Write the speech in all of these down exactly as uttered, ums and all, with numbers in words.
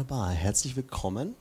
Wunderbar, herzlich willkommen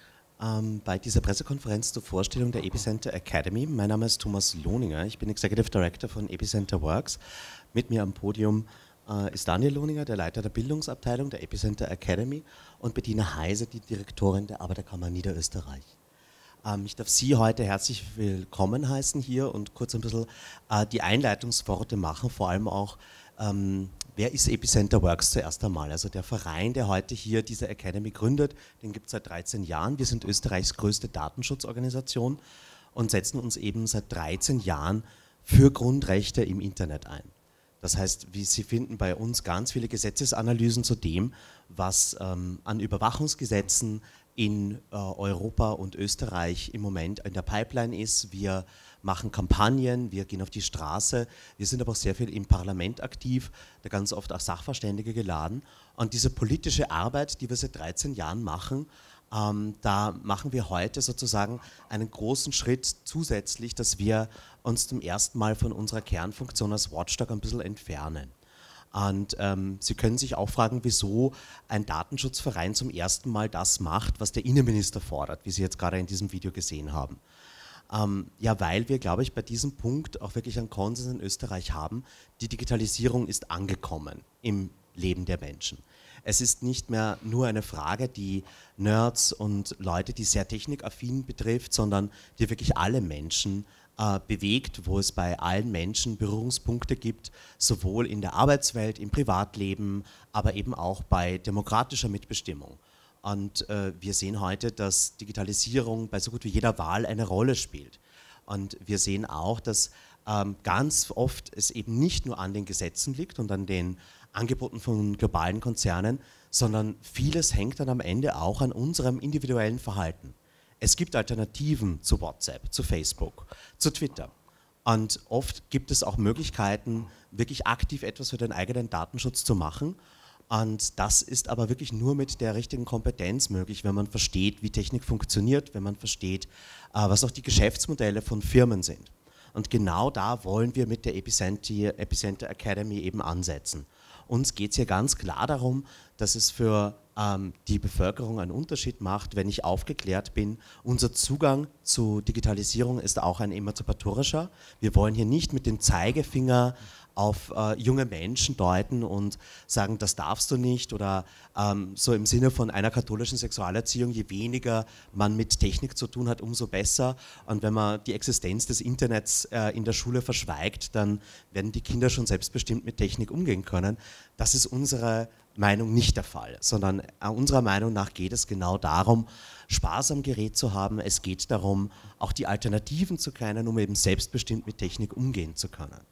ähm, bei dieser Pressekonferenz zur Vorstellung der Epicenter Academy. Mein Name ist Thomas Lohninger, ich bin Executive Director von Epicenter Works. Mit mir am Podium äh, ist Daniel Lohninger, der Leiter der Bildungsabteilung der Epicenter Academy, und Bettina Heise, die Direktorin der Arbeiterkammer Niederösterreich. Ähm, ich darf Sie heute herzlich willkommen heißen hier und kurz ein bisschen äh, die Einleitungsworte machen, vor allem auch, ähm, wer ist Epicenter Works zuerst einmal? Also der Verein, der heute hier diese Academy gründet, den gibt es seit dreizehn Jahren. Wir sind Österreichs größte Datenschutzorganisation und setzen uns eben seit dreizehn Jahren für Grundrechte im Internet ein. Das heißt, wie Sie finden bei uns ganz viele Gesetzesanalysen zu dem, was ähm, an Überwachungsgesetzen in äh, Europa und Österreich im Moment in der Pipeline ist. Wir machen Kampagnen, wir gehen auf die Straße, wir sind aber auch sehr viel im Parlament aktiv, da ganz oft auch Sachverständige geladen. Und diese politische Arbeit, die wir seit dreizehn Jahren machen, ähm, da machen wir heute sozusagen einen großen Schritt zusätzlich, dass wir uns zum ersten Mal von unserer Kernfunktion als Watchdog ein bisschen entfernen. Und ähm, Sie können sich auch fragen, wieso ein Datenschutzverein zum ersten Mal das macht, was der Innenminister fordert, wie Sie jetzt gerade in diesem Video gesehen haben. Ähm, ja, weil wir, glaube ich, bei diesem Punkt auch wirklich einen Konsens in Österreich haben, die Digitalisierung ist angekommen im Leben der Menschen. Es ist nicht mehr nur eine Frage, die Nerds und Leute, die sehr technikaffin betrifft, sondern die wirklich alle Menschen äh, bewegt, wo es bei allen Menschen Berührungspunkte gibt, sowohl in der Arbeitswelt, im Privatleben, aber eben auch bei demokratischer Mitbestimmung. Und äh, wir sehen heute, dass Digitalisierung bei so gut wie jeder Wahl eine Rolle spielt. Und wir sehen auch, dass ähm, ganz oft es eben nicht nur an den Gesetzen liegt und an den Angeboten von globalen Konzernen, sondern vieles hängt dann am Ende auch an unserem individuellen Verhalten. Es gibt Alternativen zu WhatsApp, zu Facebook, zu Twitter. Und oft gibt es auch Möglichkeiten, wirklich aktiv etwas für den eigenen Datenschutz zu machen. Und das ist aber wirklich nur mit der richtigen Kompetenz möglich, wenn man versteht, wie Technik funktioniert, wenn man versteht, was auch die Geschäftsmodelle von Firmen sind. Und genau da wollen wir mit der Epicenter, Epicenter Academy eben ansetzen. Uns geht es hier ganz klar darum, dass es für ähm, die Bevölkerung einen Unterschied macht, wenn ich aufgeklärt bin. Unser Zugang zu Digitalisierung ist auch ein emanzipatorischer. Wir wollen hier nicht mit dem Zeigefinger auf äh, junge Menschen deuten und sagen, das darfst du nicht, oder ähm, so im Sinne von einer katholischen Sexualerziehung, je weniger man mit Technik zu tun hat, umso besser. Und wenn man die Existenz des Internets äh, in der Schule verschweigt, dann werden die Kinder schon selbstbestimmt mit Technik umgehen können. Das ist unsere Meinung nicht der Fall, sondern äh, unserer Meinung nach geht es genau darum, Spaß am Gerät zu haben. Es geht darum, auch die Alternativen zu kennen, um eben selbstbestimmt mit Technik umgehen zu können.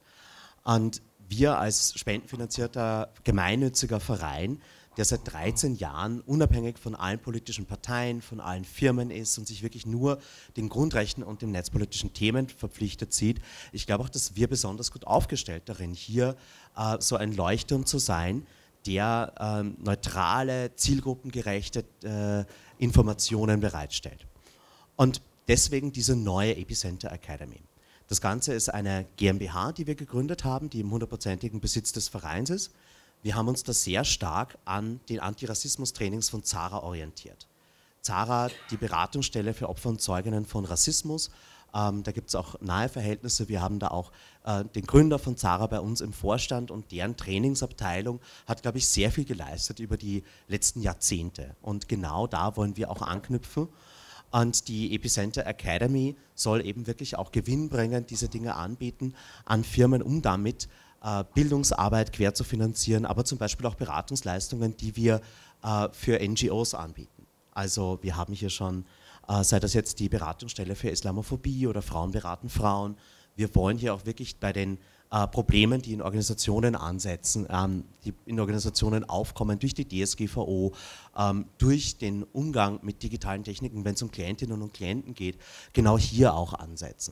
Und wir als spendenfinanzierter gemeinnütziger Verein, der seit dreizehn Jahren unabhängig von allen politischen Parteien, von allen Firmen ist und sich wirklich nur den Grundrechten und den netzpolitischen Themen verpflichtet sieht, ich glaube auch, dass wir besonders gut aufgestellt darin, hier äh, so ein Leuchtturm zu sein, der äh, neutrale, zielgruppengerechte äh, Informationen bereitstellt. Und deswegen diese neue Epicenter Academy. Das Ganze ist eine GmbH, die wir gegründet haben, die im hundertprozentigen Besitz des Vereins ist. Wir haben uns da sehr stark an den Antirassismus-Trainings von Zara orientiert. Zara, die Beratungsstelle für Opfer und Zeuginnen von Rassismus. Ähm, da gibt es auch nahe Verhältnisse. Wir haben da auch äh, den Gründer von Zara bei uns im Vorstand, und deren Trainingsabteilung hat, glaube ich, sehr viel geleistet über die letzten Jahrzehnte. Und genau da wollen wir auch anknüpfen. Und die Epicenter Academy soll eben wirklich auch gewinnbringend diese Dinge anbieten an Firmen, um damit äh, Bildungsarbeit quer zu finanzieren, aber zum Beispiel auch Beratungsleistungen, die wir äh, für N G Os anbieten. Also wir haben hier schon, äh, sei das jetzt die Beratungsstelle für Islamophobie oder Frauen beraten Frauen, wir wollen hier auch wirklich bei den äh, Problemen, die in Organisationen ansetzen, ähm, die in Organisationen aufkommen durch die D S G V O, ähm, durch den Umgang mit digitalen Techniken, wenn es um Klientinnen und Klienten geht, genau hier auch ansetzen.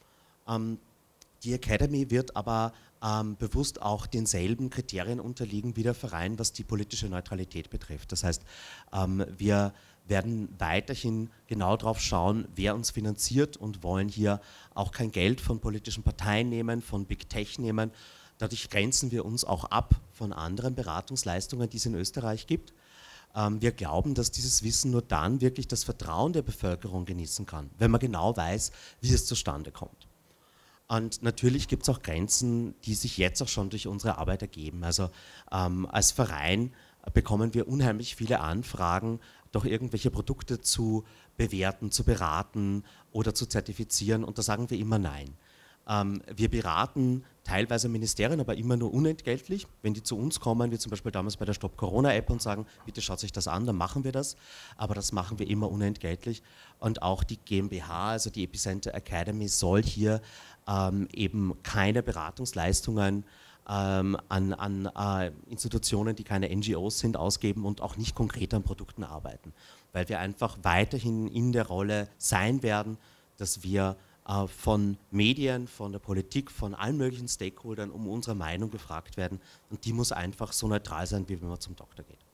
Ähm, die Academy wird aber ähm, bewusst auch denselben Kriterien unterliegen wie der Verein, was die politische Neutralität betrifft. Das heißt, ähm, wir werden weiterhin genau darauf schauen, wer uns finanziert, und wollen hier auch kein Geld von politischen Parteien nehmen, von Big Tech nehmen. Dadurch grenzen wir uns auch ab von anderen Beratungsleistungen, die es in Österreich gibt. Ähm, wir glauben, dass dieses Wissen nur dann wirklich das Vertrauen der Bevölkerung genießen kann, wenn man genau weiß, wie es zustande kommt. Und natürlich gibt es auch Grenzen, die sich jetzt auch schon durch unsere Arbeit ergeben. Also ähm, als Verein bekommen wir unheimlich viele Anfragen, doch irgendwelche Produkte zu bewerten, zu beraten oder zu zertifizieren, und da sagen wir immer nein. Ähm, wir beraten teilweise Ministerien, aber immer nur unentgeltlich. Wenn die zu uns kommen, wie zum Beispiel damals bei der Stop-Corona-App, und sagen, bitte schaut sich das an, dann machen wir das. Aber das machen wir immer unentgeltlich. Und auch die GmbH, also die Epicenter Academy, soll hier ähm, eben keine Beratungsleistungen ähm, an, an äh, Institutionen, die keine N G Os sind, ausgeben und auch nicht konkret an Produkten arbeiten. Weil wir einfach weiterhin in der Rolle sein werden, dass wir von Medien, von der Politik, von allen möglichen Stakeholdern um unsere Meinung gefragt werden, und die muss einfach so neutral sein, wie wenn man zum Doktor geht.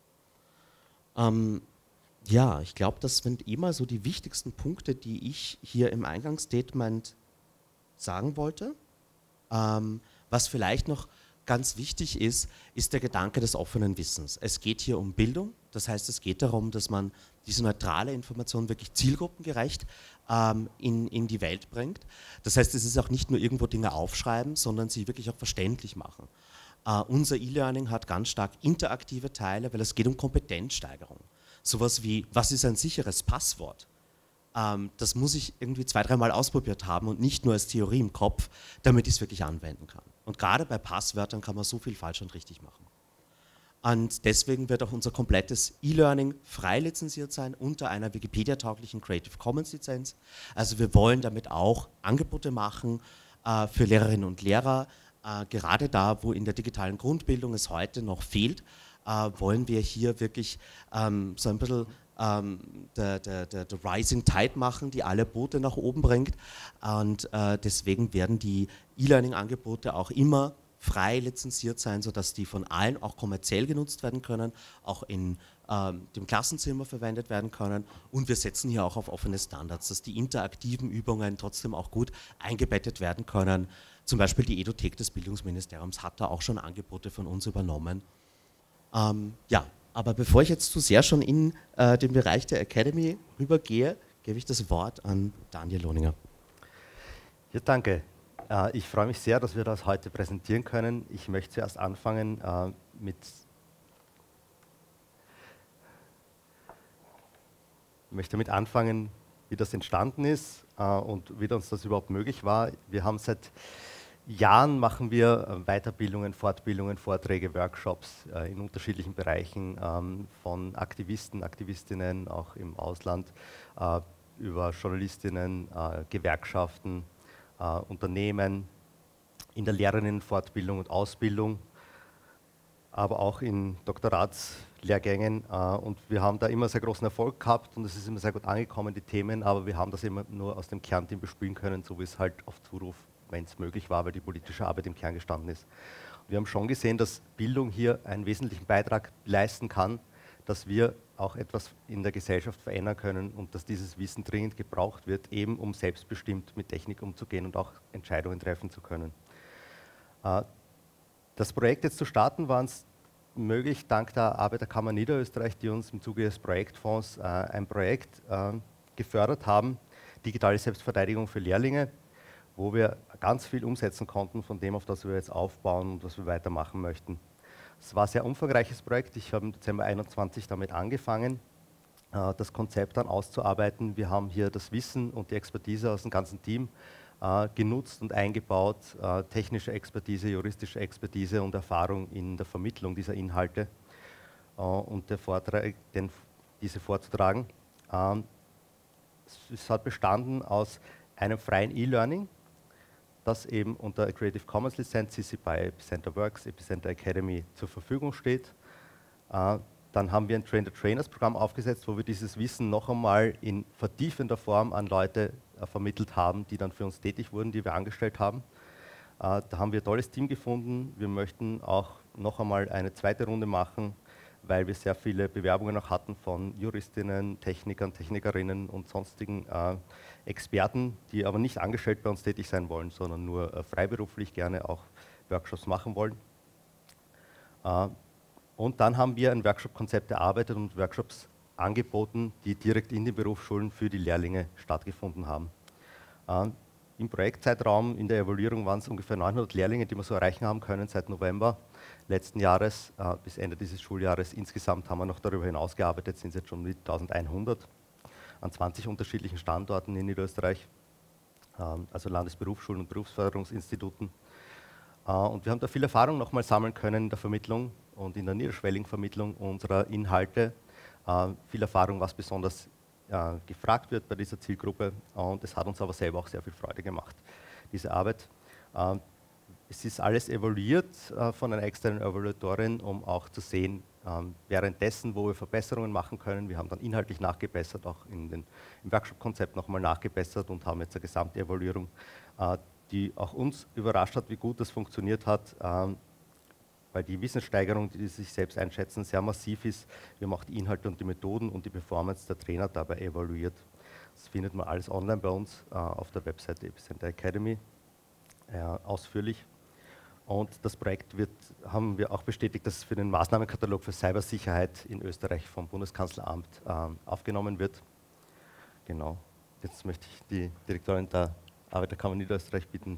Ähm, ja, ich glaube, das sind immer so die wichtigsten Punkte, die ich hier im Eingangsstatement sagen wollte. Ähm, was vielleicht noch ganz wichtig ist, ist der Gedanke des offenen Wissens. Es geht hier um Bildung, das heißt, es geht darum, dass man diese neutrale Information wirklich zielgruppengerecht ähm, in, in die Welt bringt. Das heißt, es ist auch nicht nur irgendwo Dinge aufschreiben, sondern sie wirklich auch verständlich machen. Äh, unser E-Learning hat ganz stark interaktive Teile, weil es geht um Kompetenzsteigerung. Sowas wie, was ist ein sicheres Passwort? Ähm, das muss ich irgendwie zwei, dreimal ausprobiert haben und nicht nur als Theorie im Kopf, damit ich es wirklich anwenden kann. Und gerade bei Passwörtern kann man so viel falsch und richtig machen. Und deswegen wird auch unser komplettes E-Learning frei lizenziert sein unter einer Wikipedia-tauglichen Creative Commons Lizenz. Also wir wollen damit auch Angebote machen äh, für Lehrerinnen und Lehrer. Äh, gerade da, wo in der digitalen Grundbildung es heute noch fehlt, äh, wollen wir hier wirklich ähm, so ein bisschen ähm, der, der, der, der Rising Tide machen, die alle Boote nach oben bringt. Und äh, deswegen werden die E-Learning-Angebote auch immer frei lizenziert sein, sodass die von allen auch kommerziell genutzt werden können, auch in ähm, dem Klassenzimmer verwendet werden können, und wir setzen hier auch auf offene Standards, dass die interaktiven Übungen trotzdem auch gut eingebettet werden können. Zum Beispiel die Edothek des Bildungsministeriums hat da auch schon Angebote von uns übernommen. Ähm, ja, aber bevor ich jetzt zu sehr schon in äh, den Bereich der Academy rübergehe, gebe ich das Wort an Daniel Lohninger. Ja, danke. Ich freue mich sehr, dass wir das heute präsentieren können. Ich möchte zuerst anfangen äh, mit, möchte damit anfangen, wie das entstanden ist äh, und wie uns das überhaupt möglich war. Wir haben seit Jahren machen wir Weiterbildungen, Fortbildungen, Vorträge, Workshops äh, in unterschiedlichen Bereichen ähm, von Aktivisten, Aktivistinnen, auch im Ausland, äh, über Journalistinnen, äh, Gewerkschaften, Uh, Unternehmen, in der Lehrerinnenfortbildung und Ausbildung, aber auch in Doktoratslehrgängen. Uh, und wir haben da immer sehr großen Erfolg gehabt und es ist immer sehr gut angekommen, die Themen, aber wir haben das immer nur aus dem Kernteam bespielen können, so wie es halt auf Zuruf, wenn es möglich war, weil die politische Arbeit im Kern gestanden ist. Und wir haben schon gesehen, dass Bildung hier einen wesentlichen Beitrag leisten kann, dass wir auch etwas in der Gesellschaft verändern können und dass dieses Wissen dringend gebraucht wird, eben um selbstbestimmt mit Technik umzugehen und auch Entscheidungen treffen zu können. Das Projekt jetzt zu starten war uns möglich dank der Arbeiterkammer Niederösterreich, die uns im Zuge des Projektfonds ein Projekt gefördert haben, digitale Selbstverteidigung für Lehrlinge, wo wir ganz viel umsetzen konnten von dem, auf das wir jetzt aufbauen und was wir weitermachen möchten. Es war ein sehr umfangreiches Projekt. Ich habe im Dezember einundzwanzig damit angefangen, äh, das Konzept dann auszuarbeiten. Wir haben hier das Wissen und die Expertise aus dem ganzen Team äh, genutzt und eingebaut, äh, technische Expertise, juristische Expertise und Erfahrung in der Vermittlung dieser Inhalte äh, und der Vortrag, den, diese vorzutragen. Ähm, es, es hat bestanden aus einem freien E-Learning, das eben unter Creative Commons Lizenz C C B Y, Epicenter Works, Epicenter Academy zur Verfügung steht. Äh, dann haben wir ein Train-the-Trainers-Programm aufgesetzt, wo wir dieses Wissen noch einmal in vertiefender Form an Leute äh, vermittelt haben, die dann für uns tätig wurden, die wir angestellt haben. Äh, da haben wir ein tolles Team gefunden. Wir möchten auch noch einmal eine zweite Runde machen, weil wir sehr viele Bewerbungen auch hatten von Juristinnen, Technikern, Technikerinnen und sonstigen äh, Experten, die aber nicht angestellt bei uns tätig sein wollen, sondern nur äh, freiberuflich gerne auch Workshops machen wollen. Äh, Und dann haben wir ein Workshop-Konzept erarbeitet und Workshops angeboten, die direkt in den Berufsschulen für die Lehrlinge stattgefunden haben. Äh, Im Projektzeitraum, in der Evaluierung waren es ungefähr neunhundert Lehrlinge, die wir so erreichen haben können seit November letzten Jahres äh, bis Ende dieses Schuljahres. Insgesamt haben wir noch darüber hinaus gearbeitet, sind es jetzt schon mit eintausendeinhundert an zwanzig unterschiedlichen Standorten in Niederösterreich, äh, also Landesberufsschulen und Berufsförderungsinstituten. Äh, und wir haben da viel Erfahrung nochmal sammeln können in der Vermittlung und in der niederschwelligen Vermittlung unserer Inhalte. Äh, viel Erfahrung, was besonders äh, gefragt wird bei dieser Zielgruppe, und es hat uns aber selber auch sehr viel Freude gemacht, diese Arbeit. Äh, es ist alles evaluiert äh, von einer externen Evaluatorin, um auch zu sehen, äh, währenddessen, wo wir Verbesserungen machen können. Wir haben dann inhaltlich nachgebessert, auch in den, im Workshop-Konzept nochmal nachgebessert und haben jetzt eine Gesamtevaluierung, äh, die auch uns überrascht hat, wie gut das funktioniert hat. Äh, weil die Wissenssteigerung, die sich selbst einschätzen, sehr massiv ist. Wir haben auch die Inhalte und die Methoden und die Performance der Trainer dabei evaluiert. Das findet man alles online bei uns äh, auf der Webseite Epicenter Academy äh, ausführlich. Und das Projekt wird, haben wir auch bestätigt, dass es für den Maßnahmenkatalog für Cybersicherheit in Österreich vom Bundeskanzleramt äh, aufgenommen wird. Genau. Jetzt möchte ich die Direktorin der Arbeiterkammer Niederösterreich bitten.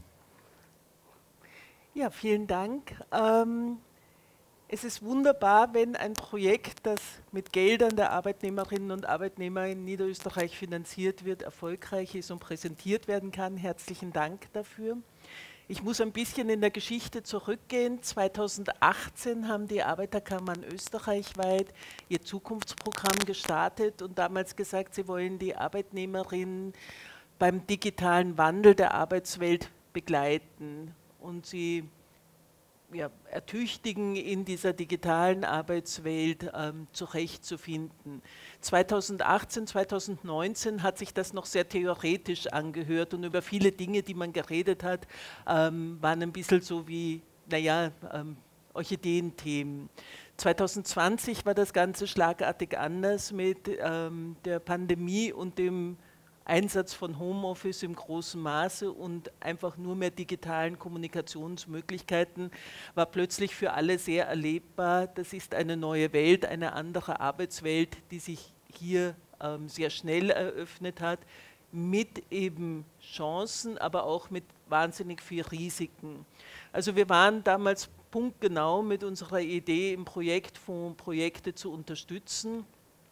Ja, vielen Dank. Ähm, es ist wunderbar, wenn ein Projekt, das mit Geldern der Arbeitnehmerinnen und Arbeitnehmer in Niederösterreich finanziert wird, erfolgreich ist und präsentiert werden kann. Herzlichen Dank dafür. Ich muss ein bisschen in der Geschichte zurückgehen. zweitausendachtzehn haben die Arbeiterkammern österreichweit ihr Zukunftsprogramm gestartet und damals gesagt, sie wollen die Arbeitnehmerinnen beim digitalen Wandel der Arbeitswelt begleiten und sie ja, ertüchtigen, in dieser digitalen Arbeitswelt ähm, zurechtzufinden. zweitausendachtzehn, zweitausendneunzehn hat sich das noch sehr theoretisch angehört und über viele Dinge, die man geredet hat, ähm, waren ein bisschen so wie, naja, ähm, Orchideenthemen. zweitausendzwanzig war das Ganze schlagartig anders mit ähm, der Pandemie und dem Einsatz von Homeoffice im großen Maße und einfach nur mehr digitalen Kommunikationsmöglichkeiten war plötzlich für alle sehr erlebbar. Das ist eine neue Welt, eine andere Arbeitswelt, die sich hier ähm, sehr schnell eröffnet hat, mit eben Chancen, aber auch mit wahnsinnig viel Risiken. Also wir waren damals punktgenau mit unserer Idee im Projektfonds Projekte zu unterstützen,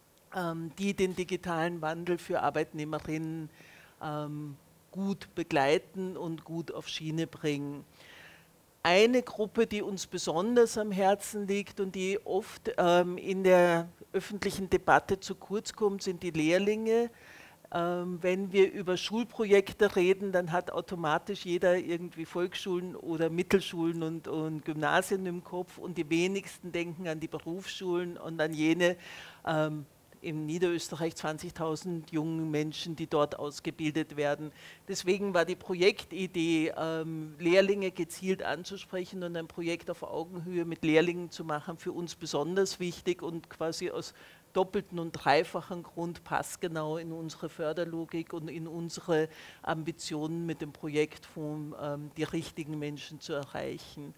die den digitalen Wandel für Arbeitnehmerinnen ähm, gut begleiten und gut auf Schiene bringen. Eine Gruppe, die uns besonders am Herzen liegt und die oft ähm, in der öffentlichen Debatte zu kurz kommt, sind die Lehrlinge. Ähm, wenn wir über Schulprojekte reden, dann hat automatisch jeder irgendwie Volksschulen oder Mittelschulen und, und Gymnasien im Kopf und die wenigsten denken an die Berufsschulen und an jene ähm, in Niederösterreich zwanzigtausend jungen Menschen, die dort ausgebildet werden. Deswegen war die Projektidee, ähm, Lehrlinge gezielt anzusprechen und ein Projekt auf Augenhöhe mit Lehrlingen zu machen, für uns besonders wichtig und quasi aus doppelten und dreifachen Grund passgenau in unsere Förderlogik und in unsere Ambitionen mit dem Projektfonds, ähm, die richtigen Menschen zu erreichen.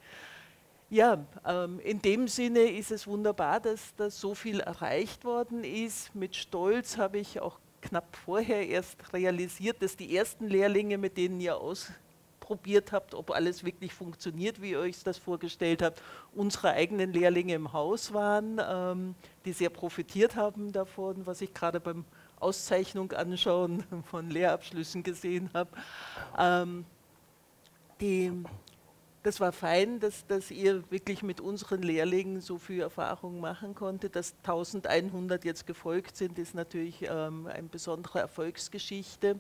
Ja, ähm, in dem Sinne ist es wunderbar, dass, dass so viel erreicht worden ist. Mit Stolz habe ich auch knapp vorher erst realisiert, dass die ersten Lehrlinge, mit denen ihr ausprobiert habt, ob alles wirklich funktioniert, wie ihr euch das vorgestellt habt, unsere eigenen Lehrlinge im Haus waren, ähm, die sehr profitiert haben davon, was ich gerade beim Auszeichnung anschauen von Lehrabschlüssen gesehen habe. Ähm, die Das war fein, dass, dass ihr wirklich mit unseren Lehrlingen so viel Erfahrung machen konntet. Dass eintausendeinhundert jetzt gefolgt sind, ist natürlich ähm, eine besondere Erfolgsgeschichte.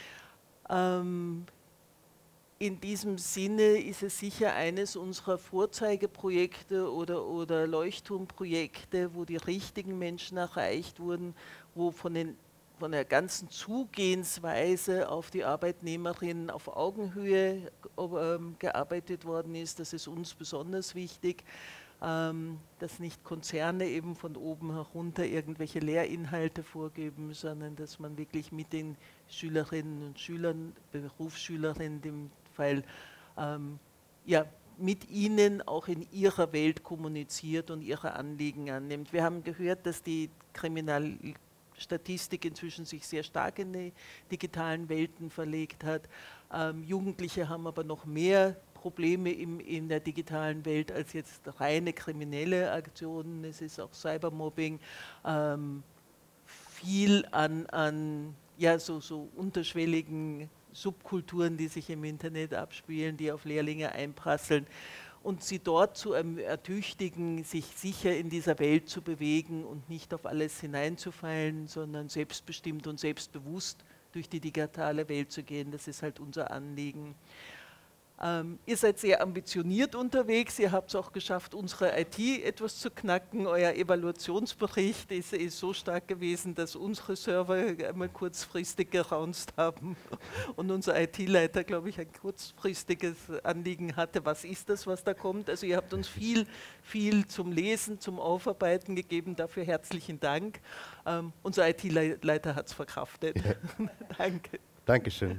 Ähm, in diesem Sinne ist es sicher eines unserer Vorzeigeprojekte oder, oder Leuchtturmprojekte, wo die richtigen Menschen erreicht wurden, wo von den von der ganzen Zugehensweise auf die Arbeitnehmerinnen auf Augenhöhe ähm, gearbeitet worden ist. Das ist uns besonders wichtig, ähm, dass nicht Konzerne eben von oben herunter irgendwelche Lehrinhalte vorgeben, sondern dass man wirklich mit den Schülerinnen und Schülern, Berufsschülerinnen in dem Fall, ähm, ja, mit ihnen auch in ihrer Welt kommuniziert und ihre Anliegen annimmt. Wir haben gehört, dass die Kriminalstatistik inzwischen sich sehr stark in die digitalen Welten verlegt hat. Ähm, Jugendliche haben aber noch mehr Probleme im, in der digitalen Welt als jetzt reine kriminelle Aktionen. Es ist auch Cybermobbing, ähm, viel an, an ja, so, so unterschwelligen Subkulturen, die sich im Internet abspielen, die auf Lehrlinge einprasseln und sie dort zu ertüchtigen, sich sicher in dieser Welt zu bewegen und nicht auf alles hineinzufallen, sondern selbstbestimmt und selbstbewusst durch die digitale Welt zu gehen. Das ist halt unser Anliegen. Ähm, ihr seid sehr ambitioniert unterwegs, ihr habt es auch geschafft, unsere I T etwas zu knacken. Euer Evaluationsbericht ist, ist so stark gewesen, dass unsere Server einmal kurzfristig geraunzt haben und unser I T-Leiter, glaube ich, ein kurzfristiges Anliegen hatte, was ist das, was da kommt. Also ihr habt uns viel, viel zum Lesen, zum Aufarbeiten gegeben, dafür herzlichen Dank. Ähm, unser I T-Leiter hat es verkraftet. Ja. Danke. Dankeschön.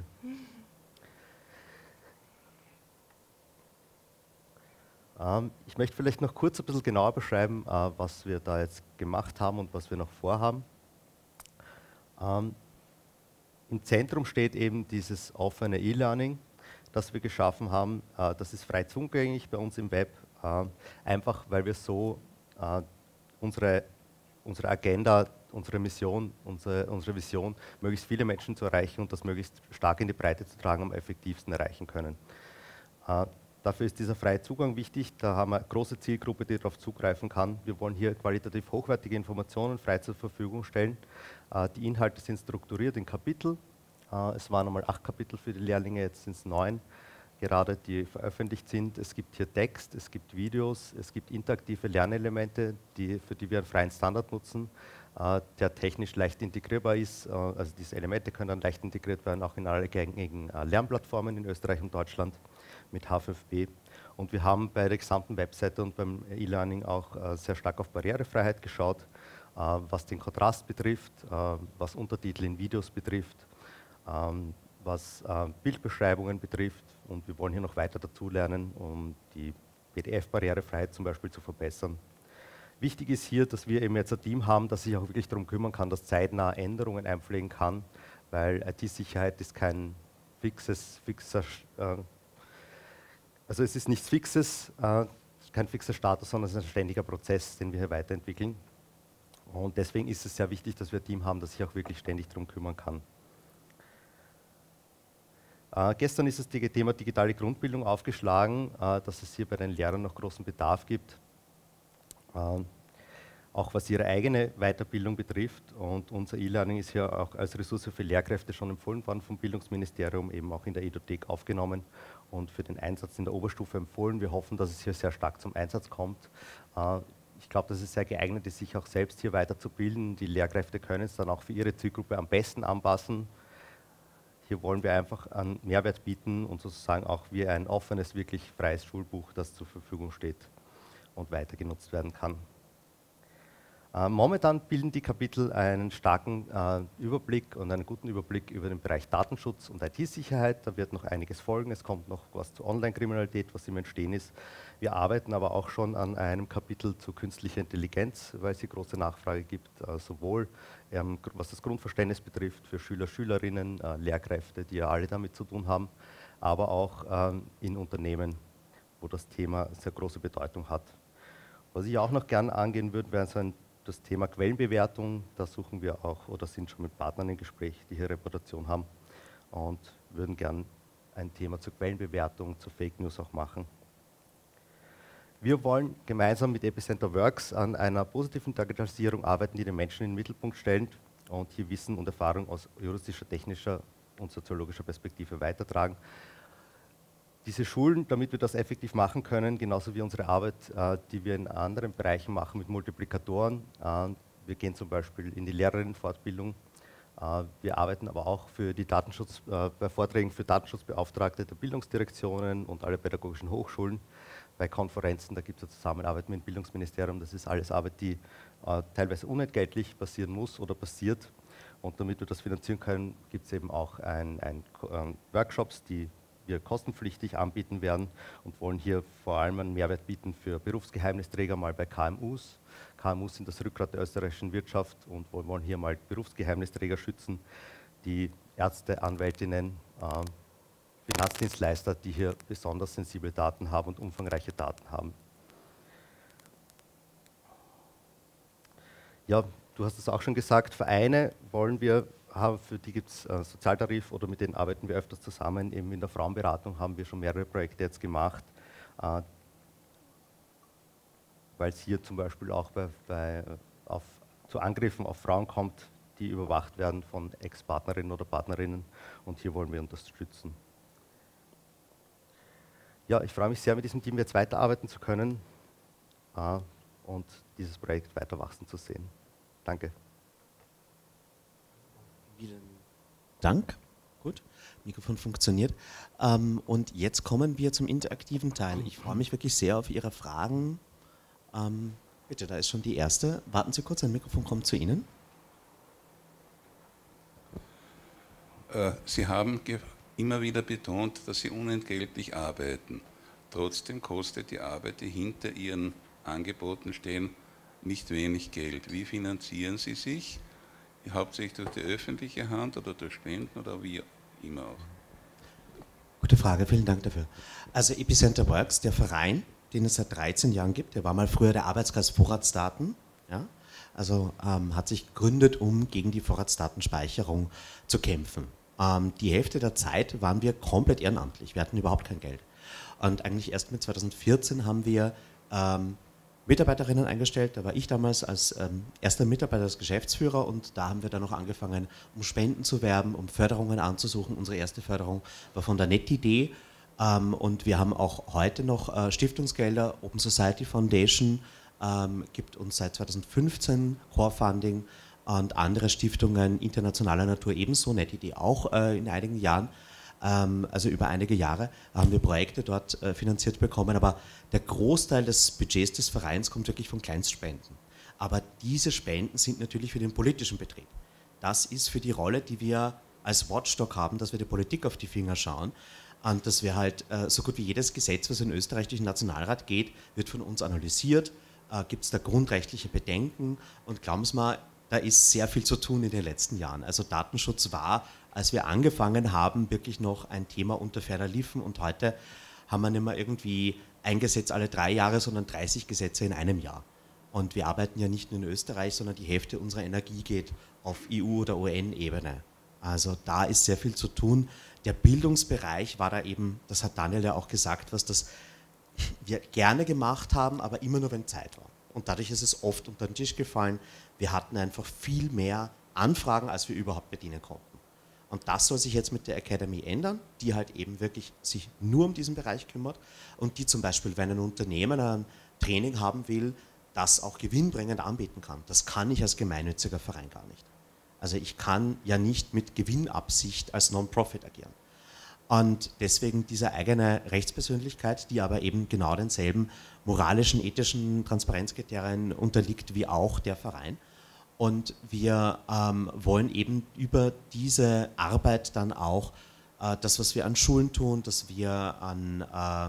Ich möchte vielleicht noch kurz ein bisschen genauer beschreiben, was wir da jetzt gemacht haben und was wir noch vorhaben. Im Zentrum steht eben dieses offene E-Learning, das wir geschaffen haben. Das ist frei zugänglich bei uns im Web, einfach weil wir so unsere, unsere Agenda, unsere Mission, unsere, unsere Vision, möglichst viele Menschen zu erreichen und das möglichst stark in die Breite zu tragen, am effektivsten erreichen können. Dafür ist dieser freie Zugang wichtig, da haben wir eine große Zielgruppe, die darauf zugreifen kann. Wir wollen hier qualitativ hochwertige Informationen frei zur Verfügung stellen. Äh, die Inhalte sind strukturiert in Kapitel. Äh, es waren einmal acht Kapitel für die Lehrlinge, jetzt sind es neun, gerade die veröffentlicht sind. Es gibt hier Text, es gibt Videos, es gibt interaktive Lernelemente, die, für die wir einen freien Standard nutzen, äh, der technisch leicht integrierbar ist. Äh, also diese Elemente können dann leicht integriert werden, auch in alle gängigen äh, Lernplattformen in Österreich und Deutschland mit H fünf P. Und wir haben bei der gesamten Webseite und beim E-Learning auch äh, sehr stark auf Barrierefreiheit geschaut, äh, was den Kontrast betrifft, äh, was Untertitel in Videos betrifft, ähm, was äh, Bildbeschreibungen betrifft. Und wir wollen hier noch weiter dazulernen, um die P D F-Barrierefreiheit zum Beispiel zu verbessern. Wichtig ist hier, dass wir eben jetzt ein Team haben, das sich auch wirklich darum kümmern kann, dass zeitnah Änderungen einpflegen kann, weil I T-Sicherheit ist kein fixes, fixer äh, Also es ist nichts Fixes, äh, kein fixer Status, sondern es ist ein ständiger Prozess, den wir hier weiterentwickeln. Und deswegen ist es sehr wichtig, dass wir ein Team haben, das sich auch wirklich ständig darum kümmern kann. Äh, gestern ist das Thema digitale Grundbildung aufgeschlagen, äh, dass es hier bei den Lehrern noch großen Bedarf gibt, äh, auch was ihre eigene Weiterbildung betrifft. Und unser E-Learning ist hier auch als Ressource für Lehrkräfte schon empfohlen worden vom Bildungsministerium, eben auch in der Edothek aufgenommen und für den Einsatz in der Oberstufe empfohlen. Wir hoffen, dass es hier sehr stark zum Einsatz kommt. Ich glaube, dass es sehr geeignet ist, sich auch selbst hier weiterzubilden. Die Lehrkräfte können es dann auch für ihre Zielgruppe am besten anpassen. Hier wollen wir einfach einen Mehrwert bieten und sozusagen auch wie ein offenes, wirklich freies Schulbuch, das zur Verfügung steht und weiter genutzt werden kann. Äh, momentan bilden die Kapitel einen starken äh, Überblick und einen guten Überblick über den Bereich Datenschutz und I T-Sicherheit. Da wird noch einiges folgen. Es kommt noch was zur Online-Kriminalität, was im Entstehen ist. Wir arbeiten aber auch schon an einem Kapitel zu künstlicher Intelligenz, weil es hier große Nachfrage gibt, äh, sowohl ähm, was das Grundverständnis betrifft für Schüler, Schülerinnen, äh, Lehrkräfte, die ja alle damit zu tun haben, aber auch ähm, in Unternehmen, wo das Thema sehr große Bedeutung hat. Was ich auch noch gern angehen würde, wäre so ein das Thema Quellenbewertung. Da suchen wir auch oder sind schon mit Partnern im Gespräch, die hier Reputation haben und würden gern ein Thema zur Quellenbewertung, zu Fake News auch machen. Wir wollen gemeinsam mit Epicenter Works an einer positiven Digitalisierung arbeiten, die den Menschen in den Mittelpunkt stellt und hier Wissen und Erfahrung aus juristischer, technischer und soziologischer Perspektive weitertragen. Diese Schulen, damit wir das effektiv machen können, genauso wie unsere Arbeit, äh, die wir in anderen Bereichen machen mit Multiplikatoren. Äh, wir gehen zum Beispiel in die Lehrerinnenfortbildung. Äh, wir arbeiten aber auch für die Datenschutz, äh, bei Vorträgen für Datenschutzbeauftragte der Bildungsdirektionen und alle pädagogischen Hochschulen. Bei Konferenzen, da gibt es eine Zusammenarbeit mit dem Bildungsministerium. Das ist alles Arbeit, die äh, teilweise unentgeltlich passieren muss oder passiert. Und damit wir das finanzieren können, gibt es eben auch ein, ein, äh, Workshops, die wir kostenpflichtig anbieten werden und wollen hier vor allem einen Mehrwert bieten für Berufsgeheimnisträger, mal bei K M Us. K M Us sind das Rückgrat der österreichischen Wirtschaft und wir wollen hier mal Berufsgeheimnisträger schützen, die Ärzte, Anwältinnen, äh, Finanzdienstleister, die hier besonders sensible Daten haben und umfangreiche Daten haben. Ja, du hast es auch schon gesagt, Vereine wollen wir haben, für die gibt es äh, Sozialtarif oder mit denen arbeiten wir öfters zusammen. Eben in der Frauenberatung haben wir schon mehrere Projekte jetzt gemacht, äh, weil es hier zum Beispiel auch bei, bei, auf, zu Angriffen auf Frauen kommt, die überwacht werden von Ex-Partnerinnen oder Partnerinnen und hier wollen wir unterstützen. Ja, ich freue mich sehr, mit diesem Team jetzt weiterarbeiten zu können äh, und dieses Projekt weiter wachsen zu sehen. Danke. Vielen Dank. Gut, Mikrofon funktioniert. Ähm, und jetzt kommen wir zum interaktiven Teil. Ich freue mich wirklich sehr auf Ihre Fragen. Ähm, bitte, da ist schon die erste. Warten Sie kurz, ein Mikrofon kommt zu Ihnen. Äh, Sie haben immer wieder betont, dass Sie unentgeltlich arbeiten. Trotzdem kostet die Arbeit, die hinter Ihren Angeboten stehen, nicht wenig Geld. Wie finanzieren Sie sich? Hauptsächlich durch die öffentliche Hand oder durch Spenden oder wie immer auch? Gute Frage, vielen Dank dafür. Also Epicenter Works, der Verein, den es seit dreizehn Jahren gibt, der war mal früher der Arbeitskreis Vorratsdaten, ja? Also ähm, hat sich gegründet, um gegen die Vorratsdatenspeicherung zu kämpfen. Ähm, die Hälfte der Zeit waren wir komplett ehrenamtlich, wir hatten überhaupt kein Geld. Und eigentlich erst mit zweitausendvierzehn haben wir ähm, Mitarbeiterinnen eingestellt, da war ich damals als ähm, erster Mitarbeiter als Geschäftsführer und da haben wir dann noch angefangen, um Spenden zu werben, um Förderungen anzusuchen. Unsere erste Förderung war von der NetID ähm, und wir haben auch heute noch äh, Stiftungsgelder. Open Society Foundation ähm, gibt uns seit zweitausendfünfzehn Core Funding und andere Stiftungen internationaler Natur ebenso, NetID auch äh, in einigen Jahren. Also über einige Jahre haben wir Projekte dort finanziert bekommen, aber der Großteil des Budgets des Vereins kommt wirklich von Kleinstspenden. Aber diese Spenden sind natürlich für den politischen Betrieb. Das ist für die Rolle, die wir als Watchdog haben, dass wir der Politik auf die Finger schauen und dass wir halt so gut wie jedes Gesetz, was in Österreich durch den Nationalrat geht, wird von uns analysiert, gibt es da grundrechtliche Bedenken und glauben Sie mal, da ist sehr viel zu tun in den letzten Jahren. Also Datenschutz war, als wir angefangen haben, wirklich noch ein Thema unter ferner Liefen und heute haben wir nicht mehr irgendwie ein Gesetz alle drei Jahre, sondern dreißig Gesetze in einem Jahr. Und wir arbeiten ja nicht nur in Österreich, sondern die Hälfte unserer Energie geht auf E U- oder U N-Ebene. Also da ist sehr viel zu tun. Der Bildungsbereich war da eben, das hat Daniel ja auch gesagt, was das wir gerne gemacht haben, aber immer nur, wenn Zeit war. Und dadurch ist es oft unter den Tisch gefallen. Wir hatten einfach viel mehr Anfragen, als wir überhaupt bedienen konnten. Und das soll sich jetzt mit der Academy ändern, die halt eben wirklich sich nur um diesen Bereich kümmert und die zum Beispiel, wenn ein Unternehmen ein Training haben will, das auch gewinnbringend anbieten kann. Das kann ich als gemeinnütziger Verein gar nicht. Also ich kann ja nicht mit Gewinnabsicht als Non-Profit agieren. Und deswegen diese eigene Rechtspersönlichkeit, die aber eben genau denselben moralischen, ethischen Transparenzkriterien unterliegt wie auch der Verein. Und wir ähm, wollen eben über diese Arbeit dann auch äh, das, was wir an Schulen tun, das wir an,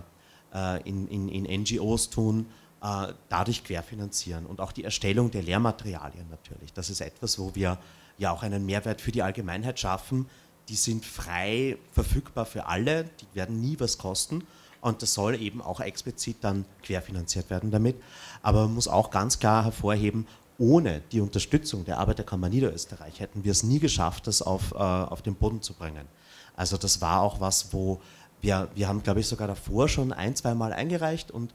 äh, in, in, in N G Os tun, äh, dadurch querfinanzieren. Und auch die Erstellung der Lehrmaterialien natürlich. Das ist etwas, wo wir ja auch einen Mehrwert für die Allgemeinheit schaffen. Die sind frei verfügbar für alle, die werden nie was kosten. Und das soll eben auch explizit dann querfinanziert werden damit. Aber man muss auch ganz klar hervorheben, ohne die Unterstützung der Arbeiterkammer Niederösterreich hätten wir es nie geschafft, das auf, äh, auf den Boden zu bringen. Also das war auch was, wo wir, wir haben, glaube ich, sogar davor schon ein, zwei Mal eingereicht und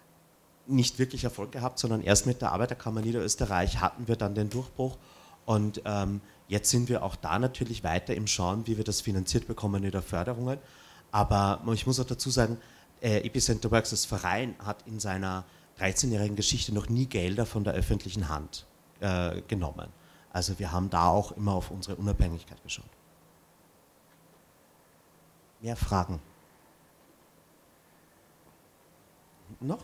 nicht wirklich Erfolg gehabt, sondern erst mit der Arbeiterkammer Niederösterreich hatten wir dann den Durchbruch. Und ähm, jetzt sind wir auch da natürlich weiter im Schauen, wie wir das finanziert bekommen in der Förderungen. Aber ich muss auch dazu sagen, äh, Epicenter Works, das Verein, hat in seiner dreizehnjährigen Geschichte noch nie Gelder von der öffentlichen Hand äh, genommen. Also wir haben da auch immer auf unsere Unabhängigkeit geschaut. Mehr Fragen? Noch?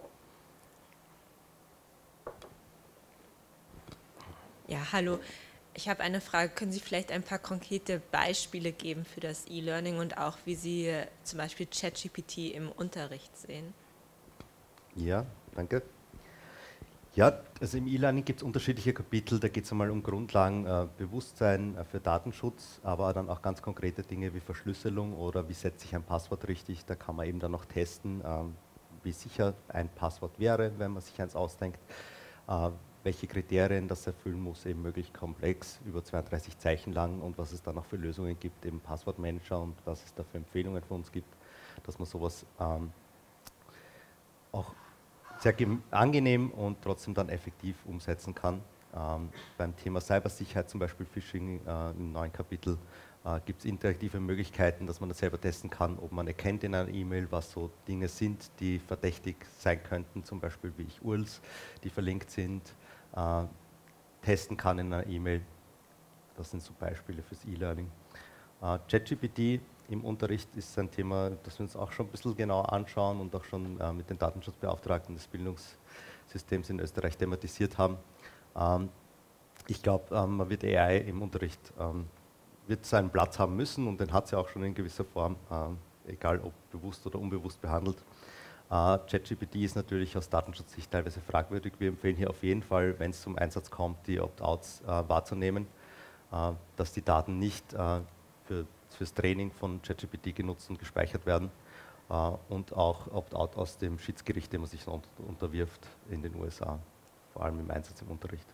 Ja, hallo. ich habe eine Frage. Können Sie vielleicht ein paar konkrete Beispiele geben für das E-Learning und auch, wie Sie zum Beispiel ChatGPT im Unterricht sehen? Ja, danke. Ja, also im E-Learning gibt es unterschiedliche Kapitel. Da geht es einmal um Grundlagen, äh, Bewusstsein äh, für Datenschutz, aber dann auch ganz konkrete Dinge wie Verschlüsselung oder wie setze ich ein Passwort richtig. Da kann man eben dann noch testen, äh, wie sicher ein Passwort wäre, wenn man sich eins ausdenkt. Äh, welche Kriterien das erfüllen muss, eben möglichst komplex, über zweiunddreißig Zeichen lang und was es dann auch für Lösungen gibt, eben Passwortmanager und was es da für Empfehlungen von uns gibt, dass man sowas ähm, auch sehr angenehm und trotzdem dann effektiv umsetzen kann. Ähm, beim Thema Cybersicherheit, zum Beispiel Phishing äh, im neuen Kapitel, äh, gibt es interaktive Möglichkeiten, dass man das selber testen kann, ob man erkennt in einer E-Mail, was so Dinge sind, die verdächtig sein könnten, zum Beispiel wie ich U R Ls, die verlinkt sind, äh, testen kann in einer E-Mail. Das sind so Beispiele fürs E-Learning. Äh, ChatGPT im Unterricht ist ein Thema, das wir uns auch schon ein bisschen genauer anschauen und auch schon äh, mit den Datenschutzbeauftragten des Bildungssystems in Österreich thematisiert haben. Ähm, ich glaube, ähm, man wird A I im Unterricht ähm, wird seinen Platz haben müssen und den hat sie auch schon in gewisser Form, äh, egal ob bewusst oder unbewusst behandelt. Äh, ChatGPT ist natürlich aus Datenschutzsicht teilweise fragwürdig. Wir empfehlen hier auf jeden Fall, wenn es zum Einsatz kommt, die Opt-outs äh, wahrzunehmen, äh, dass die Daten nicht äh, für fürs Training von ChatGPT genutzt und gespeichert werden äh, und auch Opt-out aus dem Schiedsgericht, dem man sich unter, unterwirft in den U S A, vor allem im Einsatz im Unterricht.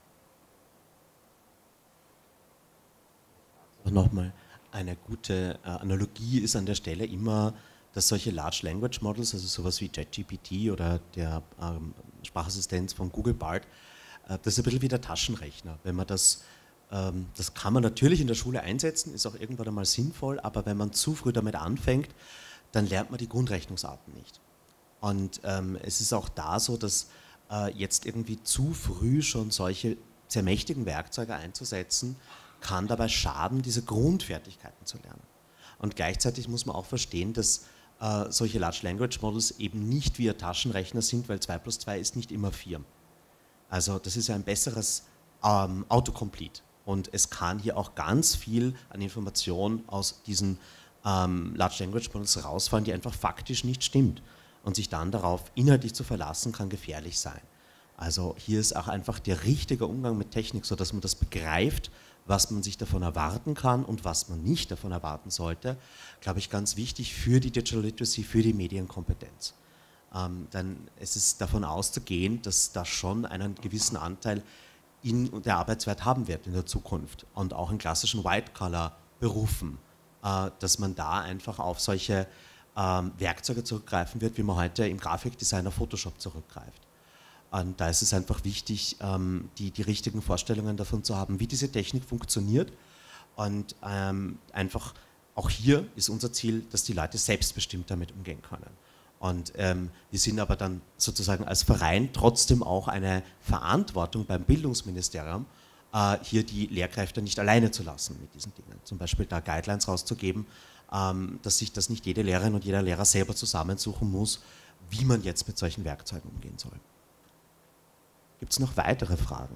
Nochmal, eine gute äh, Analogie ist an der Stelle immer, dass solche Large Language Models, also sowas wie ChatGPT oder der ähm, Sprachassistenz von Google Bard, äh, das ist ein bisschen wie der Taschenrechner. Wenn man das Das kann man natürlich in der Schule einsetzen, ist auch irgendwann einmal sinnvoll, aber wenn man zu früh damit anfängt, dann lernt man die Grundrechnungsarten nicht. Und ähm, es ist auch da so, dass äh, jetzt irgendwie zu früh schon solche sehr mächtigen Werkzeuge einzusetzen, kann dabei schaden, diese Grundfertigkeiten zu lernen. Und gleichzeitig muss man auch verstehen, dass äh, solche Large Language Models eben nicht wie ein Taschenrechner sind, weil zwei plus zwei ist nicht immer vier. Also das ist ja ein besseres ähm, Autocomplete. Und es kann hier auch ganz viel an Informationen aus diesen ähm, Large Language Models rausfallen, die einfach faktisch nicht stimmt. Und sich dann darauf inhaltlich zu verlassen, kann gefährlich sein. Also hier ist auch einfach der richtige Umgang mit Technik, sodass man das begreift, was man sich davon erwarten kann und was man nicht davon erwarten sollte, glaube ich, ganz wichtig für die Digital Literacy, für die Medienkompetenz. Ähm, denn es ist davon auszugehen, dass da schon einen gewissen Anteil in der Arbeitswelt haben wird in der Zukunft und auch in klassischen White-Collar-Berufen, äh, dass man da einfach auf solche ähm, Werkzeuge zurückgreifen wird, wie man heute im Grafikdesigner Photoshop zurückgreift. Und da ist es einfach wichtig, ähm, die, die richtigen Vorstellungen davon zu haben, wie diese Technik funktioniert und ähm, einfach auch hier ist unser Ziel, dass die Leute selbstbestimmt damit umgehen können. Und ähm, wir sind aber dann sozusagen als Verein trotzdem auch eine Verantwortung beim Bildungsministerium, äh, hier die Lehrkräfte nicht alleine zu lassen mit diesen Dingen. Zum Beispiel da Guidelines rauszugeben, ähm, dass sich das nicht jede Lehrerin und jeder Lehrer selber zusammensuchen muss, wie man jetzt mit solchen Werkzeugen umgehen soll. Gibt es noch weitere Fragen?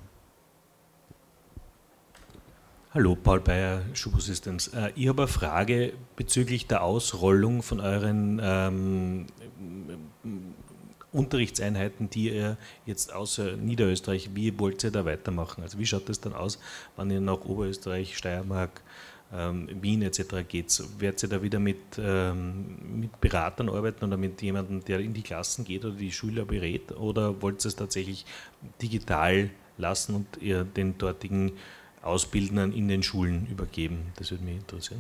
Hallo, Paul Bayer, Schubo Systems. Ich habe eine Frage bezüglich der Ausrollung von euren ähm, Unterrichtseinheiten, die ihr jetzt außer Niederösterreich, wie wollt ihr da weitermachen? Also wie schaut das dann aus, wenn ihr nach Oberösterreich, Steiermark, ähm, Wien et cetera geht? Werdet ihr da wieder mit, ähm, mit Beratern arbeiten oder mit jemandem, der in die Klassen geht oder die Schüler berät? Oder wollt ihr es tatsächlich digital lassen und ihr den dortigen Ausbildern in den Schulen übergeben? Das würde mich interessieren.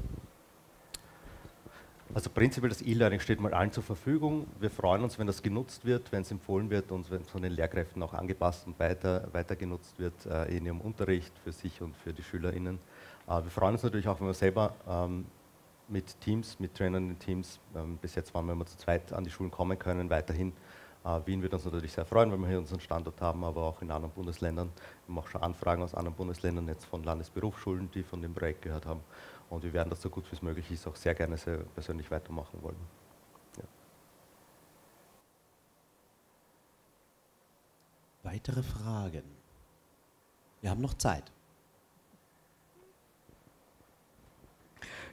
Also prinzipiell das E-Learning steht mal allen zur Verfügung. Wir freuen uns, wenn das genutzt wird, wenn es empfohlen wird und wenn es von den Lehrkräften auch angepasst und weiter, weiter genutzt wird äh, in ihrem Unterricht für sich und für die SchülerInnen. Äh, wir freuen uns natürlich auch, wenn wir selber ähm, mit Teams, mit trainernden Teams, ähm, bis jetzt waren wir immer zu zweit an die Schulen kommen können, weiterhin. Uh, Wien wird uns natürlich sehr freuen, wenn wir hier unseren Standort haben, aber auch in anderen Bundesländern. Wir haben auch schon Anfragen aus anderen Bundesländern, jetzt von Landesberufsschulen, die von dem Projekt gehört haben. Und wir werden das so gut wie es möglich ist auch sehr gerne sehr persönlich weitermachen wollen. Ja. Weitere Fragen? Wir haben noch Zeit.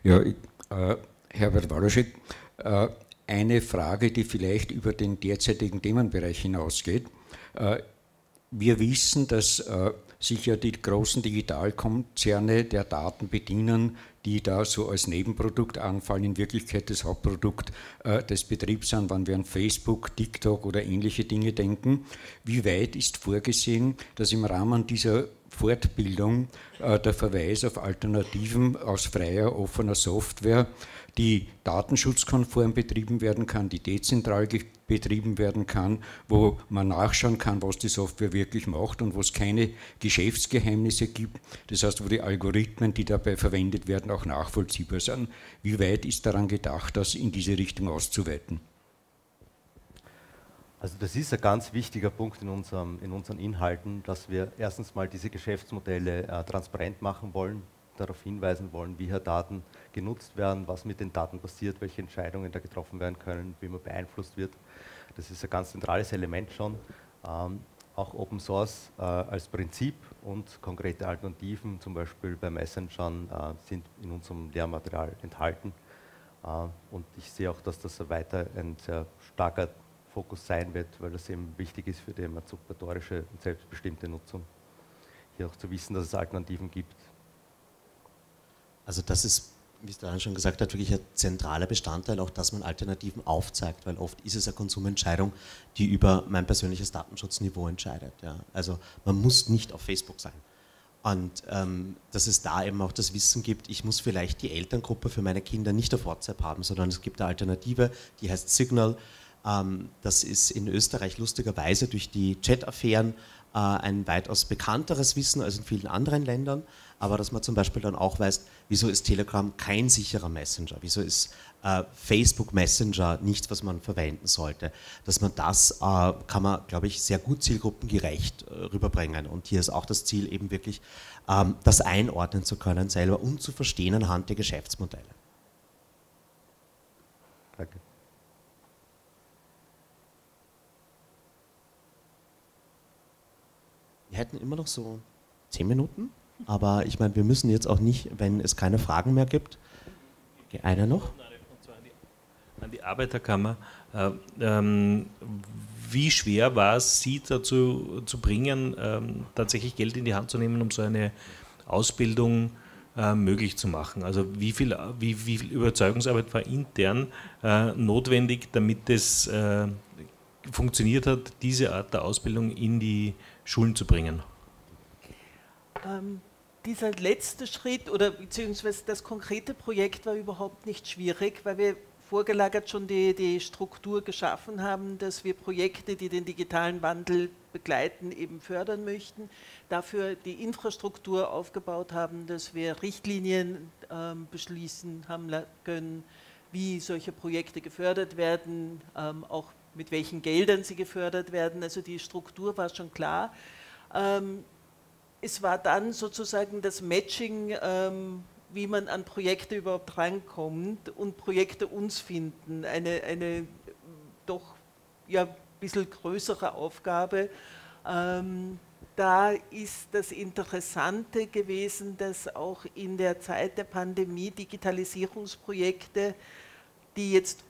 Ja, ich, äh, Herbert Walaschek, äh, eine Frage, die vielleicht über den derzeitigen Themenbereich hinausgeht. Äh, wir wissen, dass äh, sich ja die großen Digitalkonzerne der Daten bedienen, die da so als Nebenprodukt anfallen, in Wirklichkeit das Hauptprodukt äh, des Betriebs sind, wann wir an Facebook, TikTok oder ähnliche Dinge denken. Wie weit ist vorgesehen, dass im Rahmen dieser Fortbildung äh, der Verweis auf Alternativen aus freier, offener Software, die datenschutzkonform betrieben werden kann, die dezentral betrieben werden kann, wo man nachschauen kann, was die Software wirklich macht und wo es keine Geschäftsgeheimnisse gibt, das heißt, wo die Algorithmen, die dabei verwendet werden, auch nachvollziehbar sind. Wie weit ist daran gedacht, das in diese Richtung auszuweiten? Also das ist ein ganz wichtiger Punkt in, unserem, in unseren Inhalten, dass wir erstens mal diese Geschäftsmodelle äh, transparent machen wollen, darauf hinweisen wollen, wie hier Daten genutzt werden, was mit den Daten passiert, welche Entscheidungen da getroffen werden können, wie man beeinflusst wird. Das ist ein ganz zentrales Element schon. Ähm, auch Open Source äh, als Prinzip und konkrete Alternativen, zum Beispiel bei Messengern, äh, sind in unserem Lehrmaterial enthalten. Äh, und ich sehe auch, dass das weiter ein sehr starker Fokus sein wird, weil das eben wichtig ist für die emanzipatorische und selbstbestimmte Nutzung. Hier auch zu wissen, dass es Alternativen gibt. Also das ist, wie es Daniel schon gesagt hat, wirklich ein zentraler Bestandteil, auch dass man Alternativen aufzeigt, weil oft ist es eine Konsumentscheidung, die über mein persönliches Datenschutzniveau entscheidet. Ja. Also man muss nicht auf Facebook sein. Und ähm, dass es da eben auch das Wissen gibt, ich muss vielleicht die Elterngruppe für meine Kinder nicht auf WhatsApp haben, sondern es gibt eine Alternative, die heißt Signal. Ähm, das ist in Österreich lustigerweise durch die Chat-Affären äh, ein weitaus bekannteres Wissen als in vielen anderen Ländern, aber dass man zum Beispiel dann auch weiß, wieso ist Telegram kein sicherer Messenger, wieso ist äh, Facebook Messenger nichts, was man verwenden sollte, dass man das, äh, kann man, glaube ich, sehr gut zielgruppengerecht äh, rüberbringen und hier ist auch das Ziel eben wirklich, ähm, das einordnen zu können selber und zu verstehen anhand der Geschäftsmodelle. Danke. Wir hätten immer noch so zehn Minuten, aber ich meine, wir müssen jetzt auch nicht, wenn es keine Fragen mehr gibt. Einer noch? An die Arbeiterkammer. Äh, ähm, wie schwer war es, Sie dazu zu bringen, ähm, tatsächlich Geld in die Hand zu nehmen, um so eine Ausbildung äh, möglich zu machen? Also wie viel, wie, wie viel Überzeugungsarbeit war intern äh, notwendig, damit es äh, funktioniert hat, diese Art der Ausbildung in die Schulen zu bringen? Ähm, dieser letzte Schritt oder beziehungsweise das konkrete Projekt war überhaupt nicht schwierig, weil wir vorgelagert schon die, die Struktur geschaffen haben, dass wir Projekte, die den digitalen Wandel begleiten, eben fördern möchten. Dafür die Infrastruktur aufgebaut haben, dass wir Richtlinien ähm, beschließen haben können, wie solche Projekte gefördert werden, ähm, auch mit welchen Geldern sie gefördert werden. Also die Struktur war schon klar. Ähm, es war dann sozusagen das Matching, ähm, wie man an Projekte überhaupt rankommt und Projekte uns finden. Eine, eine doch ja, ein bisschen größere Aufgabe. Ähm, da ist das Interessante gewesen, dass auch in der Zeit der Pandemie Digitalisierungsprojekte, die jetzt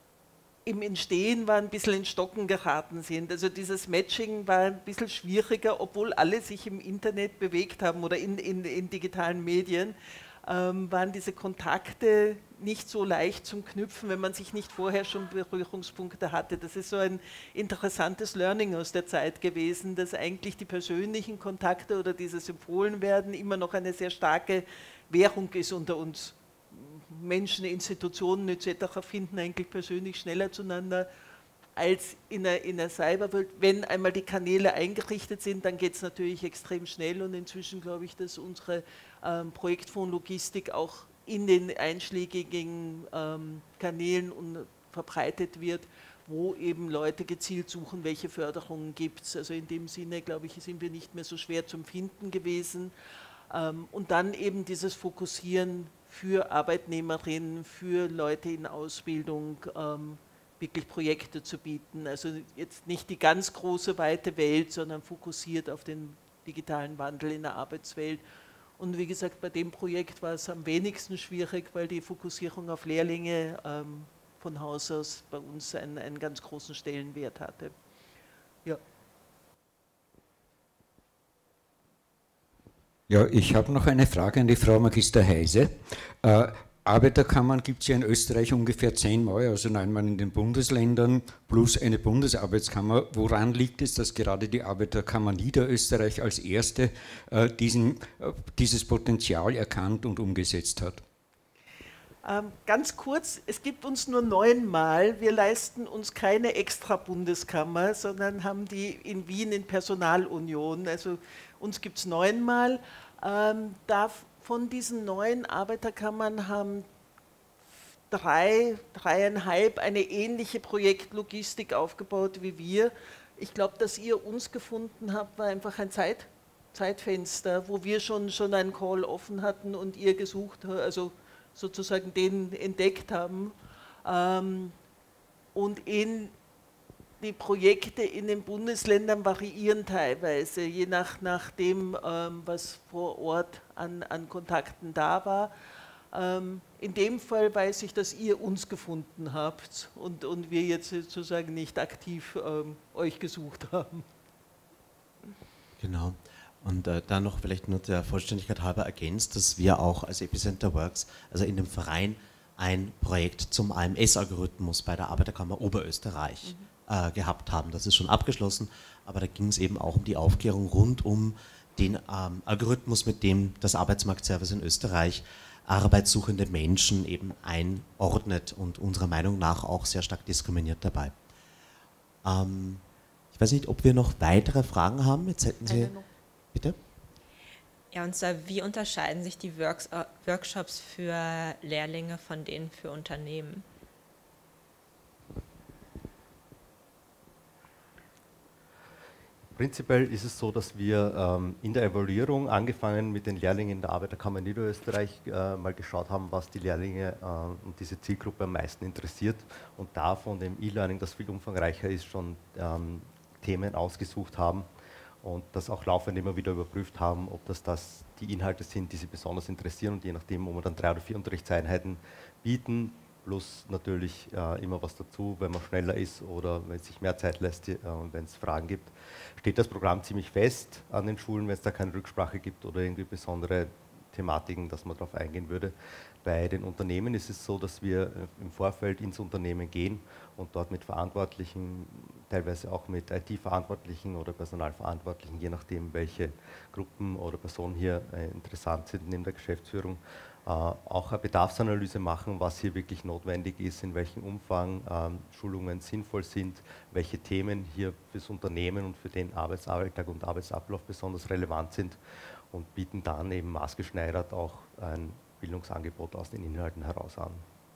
im Entstehen waren, ein bisschen in Stocken geraten sind. Also dieses Matching war ein bisschen schwieriger, obwohl alle sich im Internet bewegt haben oder in, in, in digitalen Medien, ähm, waren diese Kontakte nicht so leicht zum Knüpfen, wenn man sich nicht vorher schon Berührungspunkte hatte. Das ist so ein interessantes Learning aus der Zeit gewesen, dass eigentlich die persönlichen Kontakte oder dieses Empfohlenwerden immer noch eine sehr starke Währung ist unter uns. Menschen, Institutionen et cetera finden eigentlich persönlich schneller zueinander als in der, in der Cyberwelt. Wenn einmal die Kanäle eingerichtet sind, dann geht es natürlich extrem schnell und inzwischen glaube ich, dass unsere ähm, Projektfondslogistik auch in den einschlägigen ähm, Kanälen und verbreitet wird, wo eben Leute gezielt suchen, welche Förderungen gibt es. Also in dem Sinne, glaube ich, sind wir nicht mehr so schwer zum Finden gewesen. Ähm, und dann eben dieses Fokussieren für Arbeitnehmerinnen, für Leute in Ausbildung, ähm, wirklich Projekte zu bieten. Also jetzt nicht die ganz große, weite Welt, sondern fokussiert auf den digitalen Wandel in der Arbeitswelt Und wie gesagt, bei dem Projekt war es am wenigsten schwierig, weil die Fokussierung auf Lehrlinge ähm, von Haus aus bei uns einen, einen ganz großen Stellenwert hatte. Ja. Ja, ich habe noch eine Frage an die Frau Magister Heise. Äh, Arbeiterkammern gibt es ja in Österreich ungefähr zehnmal, also neunmal in den Bundesländern plus eine Bundesarbeitskammer. Woran liegt es, dass gerade die Arbeiterkammer Niederösterreich als erste äh, diesen, äh, dieses Potenzial erkannt und umgesetzt hat? Ähm, ganz kurz, es gibt uns nur neunmal. Wir leisten uns keine extra Bundeskammer, sondern haben die in Wien in Personalunion. Also uns gibt es neunmal. Ähm, da von diesen neun Arbeiterkammern haben drei, dreieinhalb eine ähnliche Projektlogistik aufgebaut wie wir. Ich glaube, dass ihr uns gefunden habt, war einfach ein Zeit, Zeitfenster, wo wir schon, schon einen Call offen hatten und ihr gesucht, also sozusagen den entdeckt haben. Ähm, und in die Projekte in den Bundesländern variieren teilweise, je nach, nach dem, ähm, was vor Ort an, an Kontakten da war. Ähm, in dem Fall weiß ich, dass ihr uns gefunden habt und, und wir jetzt sozusagen nicht aktiv ähm, euch gesucht haben. Genau. Und äh, dann noch vielleicht nur der Vollständigkeit halber ergänzt, dass wir auch als Epicenter Works, also in dem Verein, ein Projekt zum A M S-Algorithmus bei der Arbeiterkammer Oberösterreich mhm. äh, gehabt haben. Das ist schon abgeschlossen, aber da ging es eben auch um die Aufklärung rund um den ähm, Algorithmus, mit dem das Arbeitsmarktservice in Österreich arbeitssuchende Menschen eben einordnet und unserer Meinung nach auch sehr stark diskriminiert dabei. Ähm, ich weiß nicht, ob wir noch weitere Fragen haben. Jetzt hätten Sie... Bitte? Ja, und zwar, wie unterscheiden sich die Works, äh, Workshops für Lehrlinge von denen für Unternehmen? Prinzipiell ist es so, dass wir ähm, in der Evaluierung, angefangen mit den Lehrlingen in der Arbeiterkammer Niederösterreich, äh, mal geschaut haben, was die Lehrlinge äh, und diese Zielgruppe am meisten interessiert und da von dem E-Learning, das viel umfangreicher ist, schon ähm, Themen ausgesucht haben und das auch laufend immer wieder überprüft haben, ob das, das die Inhalte sind, die sie besonders interessieren und je nachdem, wo wir dann drei oder vier Unterrichtseinheiten bieten, plus natürlich äh, immer was dazu, wenn man schneller ist oder wenn es sich mehr Zeit lässt äh, und wenn es Fragen gibt, steht das Programm ziemlich fest an den Schulen, wenn es da keine Rücksprache gibt oder irgendwie besondere Thematiken, dass man darauf eingehen würde. Bei den Unternehmen ist es so, dass wir im Vorfeld ins Unternehmen gehen und dort mit Verantwortlichen, teilweise auch mit I T-Verantwortlichen oder Personalverantwortlichen, je nachdem, welche Gruppen oder Personen hier äh, interessant sind neben der Geschäftsführung, äh, auch eine Bedarfsanalyse machen, was hier wirklich notwendig ist, in welchem Umfang äh, Schulungen sinnvoll sind, welche Themen hier fürs Unternehmen und für den Arbeitsalltag und Arbeitsablauf besonders relevant sind und bieten dann eben maßgeschneidert auch ein Bildungsangebot aus den Inhalten heraus an.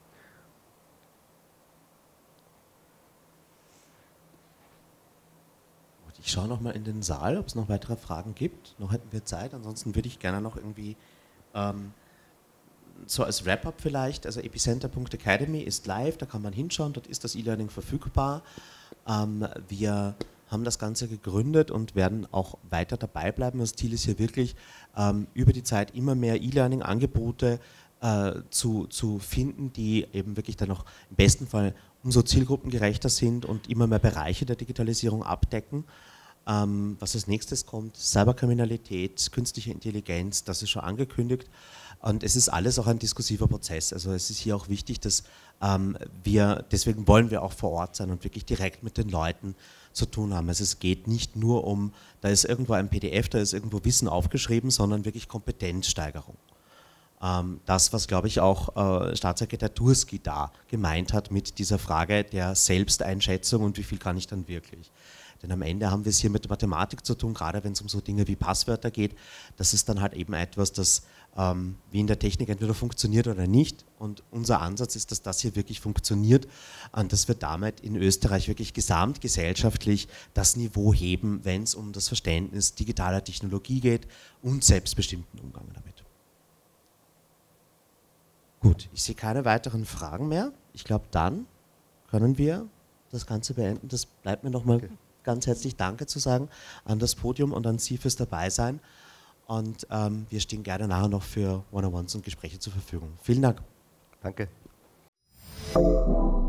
Ich schaue noch mal in den Saal, ob es noch weitere Fragen gibt. Noch hätten wir Zeit, ansonsten würde ich gerne noch irgendwie ähm, so als Wrap-up vielleicht, also epicenter punkt academy ist live, da kann man hinschauen, dort ist das E-Learning verfügbar. Ähm, wir haben das Ganze gegründet und werden auch weiter dabei bleiben. Das Ziel ist hier wirklich, ähm, über die Zeit immer mehr E-Learning-Angebote äh, zu, zu finden, die eben wirklich dann auch im besten Fall umso zielgruppengerechter sind und immer mehr Bereiche der Digitalisierung abdecken. Ähm, was als nächstes kommt, Cyberkriminalität, künstliche Intelligenz, das ist schon angekündigt. Und es ist alles auch ein diskursiver Prozess. Also es ist hier auch wichtig, dass ähm, wir, deswegen wollen wir auch vor Ort sein und wirklich direkt mit den Leuten zu tun haben. Also es geht nicht nur um, da ist irgendwo ein P D F, da ist irgendwo Wissen aufgeschrieben, sondern wirklich Kompetenzsteigerung. Ähm, das, was, glaube ich, auch äh, Staatssekretär Turski da gemeint hat mit dieser Frage der Selbsteinschätzung und wie viel kann ich dann wirklich. Denn am Ende haben wir es hier mit Mathematik zu tun, gerade wenn es um so Dinge wie Passwörter geht. Das ist dann halt eben etwas, das ähm, wie in der Technik entweder funktioniert oder nicht. Und unser Ansatz ist, dass das hier wirklich funktioniert und dass wir damit in Österreich wirklich gesamtgesellschaftlich das Niveau heben, wenn es um das Verständnis digitaler Technologie geht und selbstbestimmten Umgang damit. Gut, ich sehe keine weiteren Fragen mehr. Ich glaube, dann können wir das Ganze beenden. Das bleibt mir nochmal okay. ganz herzlich Danke zu sagen an das Podium und an Sie fürs Dabeisein. Und ähm, wir stehen gerne nachher noch für One-on-Ones und Gespräche zur Verfügung. Vielen Dank. Danke.